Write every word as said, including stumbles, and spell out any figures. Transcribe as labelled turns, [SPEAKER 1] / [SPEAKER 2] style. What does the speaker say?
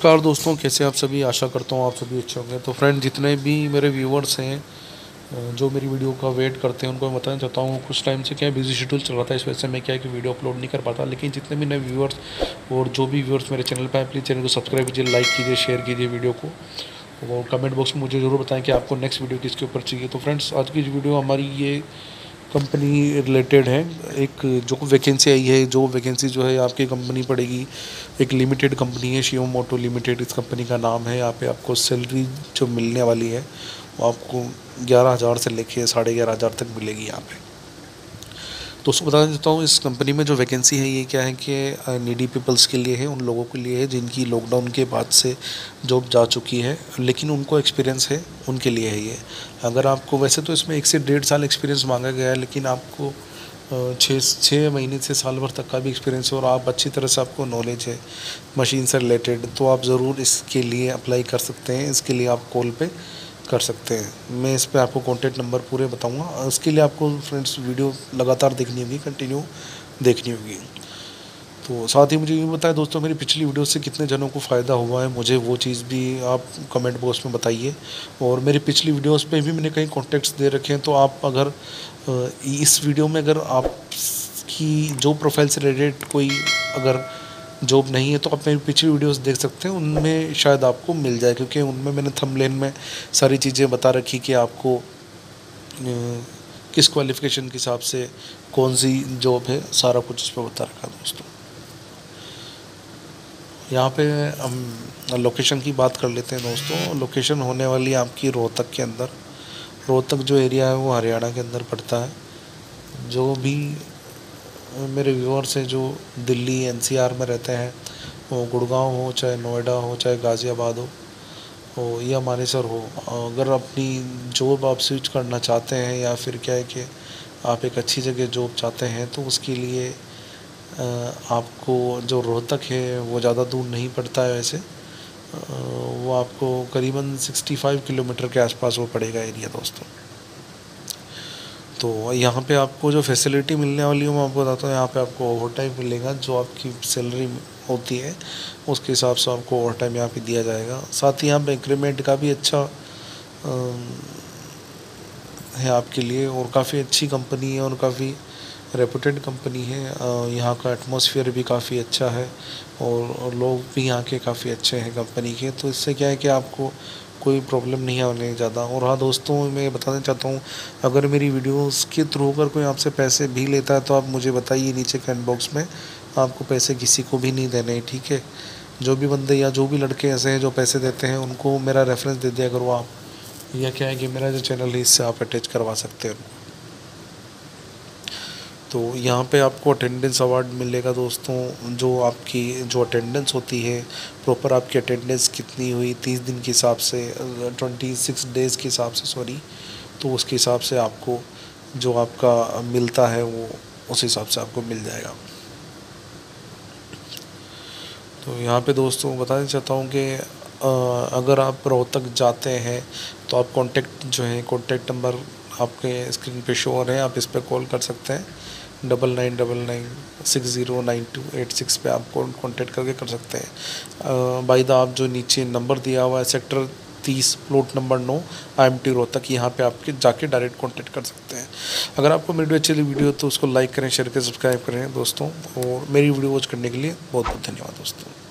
[SPEAKER 1] नमस्कार दोस्तों, कैसे आप सभी। आशा करता हूँ आप सभी अच्छे होंगे। तो फ्रेंड, जितने भी मेरे व्यूवर्स हैं जो मेरी वीडियो का वेट करते हैं, उनको मैं बताना चाहता हूँ कुछ टाइम से क्या बिजी शेड्यूल चल रहा था, इस वजह से मैं क्या है कि वीडियो अपलोड नहीं कर पाता। लेकिन जितने भी नए व्यूवर्स और जो भी व्यूवर्स मेरे चैनल पर हैं, प्लीज़ चैनल को सब्सक्राइब कीजिए, लाइक कीजिए, शेयर कीजिए वीडियो को, और कमेंट बॉक्स में मुझे ज़रूर बताएं कि आपको नेक्स्ट वीडियो किसके ऊपर चाहिए। तो फ्रेंड्स, आज की वीडियो हमारी ये कंपनी रिलेटेड है। एक जो वैकेंसी आई है, जो वैकेंसी जो है आपकी कंपनी पड़ेगी, एक लिमिटेड कंपनी है, शिवम मोटो लिमिटेड इस कंपनी का नाम है। यहाँ पे आपको सैलरी जो मिलने वाली है वो आपको ग्यारह हज़ार से लेके साढ़े ग्यारह हज़ार तक मिलेगी यहाँ पे। तो उसको बताना चाहता हूँ, इस कंपनी में जो वैकेंसी है ये क्या है कि नीडी पीपल्स के लिए है, उन लोगों के लिए है जिनकी लॉकडाउन के बाद से जॉब जा चुकी है लेकिन उनको एक्सपीरियंस है, उनके लिए है ये। अगर आपको, वैसे तो इसमें एक से डेढ़ साल एक्सपीरियंस मांगा गया है, लेकिन आपको छः छः महीने से साल भर तक का भी एक्सपीरियंस है और आप अच्छी तरह से आपको नॉलेज है मशीन से रिलेटेड, तो आप ज़रूर इसके लिए अप्लाई कर सकते हैं। इसके लिए आप कॉल पे कर सकते हैं। मैं इस पे आपको कॉन्टैक्ट नंबर पूरे बताऊंगा। उसके लिए आपको फ्रेंड्स वीडियो लगातार देखनी होगी, कंटिन्यू देखनी होगी। तो साथ ही मुझे ये बताएं दोस्तों, मेरी पिछली वीडियो से कितने जनों को फ़ायदा हुआ है, मुझे वो चीज़ भी आप कमेंट बॉक्स में बताइए। और मेरी पिछली वीडियोस पे भी मैंने कई कॉन्टेक्ट्स दे रखे हैं, तो आप अगर इस वीडियो में अगर आपकी जो प्रोफाइल से रिलेटेड कोई अगर जॉब नहीं है तो आप मेरी पिछली वीडियोस देख सकते हैं, उनमें शायद आपको मिल जाए, क्योंकि उनमें मैंने थंबनेल में सारी चीज़ें बता रखी कि आपको किस क्वालिफ़िकेशन के हिसाब से कौन सी जॉब है, सारा कुछ उस पर बता रखा दोस्तों। यहाँ पे हम लोकेशन की बात कर लेते हैं दोस्तों। लोकेशन होने वाली है आपकी रोहतक के अंदर। रोहतक जो एरिया है वो हरियाणा के अंदर पड़ता है। जो भी मेरे व्यूअर्स हैं जो दिल्ली एनसीआर में रहते हैं, वो गुड़गांव हो, चाहे नोएडा हो, चाहे गाज़ियाबाद हो हो या मानेसर हो, अगर अपनी जॉब आप स्विच करना चाहते हैं या फिर क्या है कि आप एक अच्छी जगह जॉब चाहते हैं, तो उसके लिए आपको जो रोहतक है वो ज़्यादा दूर नहीं पड़ता है। वैसे वो आपको करीबन पैंसठ किलोमीटर के आसपास वो पड़ेगा एरिया दोस्तों। तो यहाँ पे आपको जो फैसिलिटी मिलने वाली है मैं आपको बताता हूँ। यहाँ पे आपको ओवर टाइम मिलेगा, जो आपकी सैलरी होती है उसके हिसाब से आपको ओवर टाइम यहाँ पे दिया जाएगा। साथ ही यहाँ पे इंक्रीमेंट का भी अच्छा है आपके लिए, और काफ़ी अच्छी कंपनी है और काफ़ी रेपुटेड कंपनी है। यहाँ का एटमॉस्फेयर भी काफ़ी अच्छा है और लोग भी यहाँ के काफ़ी अच्छे हैं कंपनी के। तो इससे क्या है कि आपको कोई प्रॉब्लम नहीं आने ज़्यादा। और हाँ दोस्तों, मैं बताना चाहता हूँ, अगर मेरी वीडियोस के थ्रू अगर कोई आपसे पैसे भी लेता है तो आप मुझे बताइए नीचे कमेंट बॉक्स में। आपको पैसे किसी को भी नहीं देने, ठीक है। जो भी बंदे या जो भी लड़के ऐसे हैं जो पैसे देते हैं, उनको मेरा रेफरेंस दे दिया करो आप, या क्या है कि मेरा जो चैनल है इससे आप अटैच करवा सकते हो। तो यहाँ पे आपको अटेंडेंस अवार्ड मिलेगा दोस्तों। जो आपकी जो अटेंडेंस होती है, प्रॉपर आपकी अटेंडेंस कितनी हुई तीस दिन के हिसाब से, ट्वेंटी सिक्स डेज़ के हिसाब से सॉरी, तो उसके हिसाब से आपको जो आपका मिलता है वो उस हिसाब से आपको मिल जाएगा। तो यहाँ पे दोस्तों बताना चाहता हूँ कि अगर आप रोहतक जाते हैं तो आप कॉन्टेक्ट जो है कॉन्टेक्ट नंबर आपके स्क्रीन पे शो हो रहे हैं, आप इस पर कॉल कर सकते हैं। Double nine double nine six zero nine two eight six पे आप कॉन्टेक्ट करके कर सकते हैं। बाय द आप जो नीचे नंबर दिया हुआ है सेक्टर तीस प्लॉट नंबर नौ आई एम टी रोहतक, यहाँ पे आपके जाके डायरेक्ट कांटेक्ट कर सकते हैं। अगर आपको मेरी वीडियो अच्छी लगी वीडियो तो उसको लाइक करें, शेयर करें, सब्सक्राइब करें दोस्तों। और मेरी वीडियो वॉच करने के लिए बहुत बहुत धन्यवाद दोस्तों।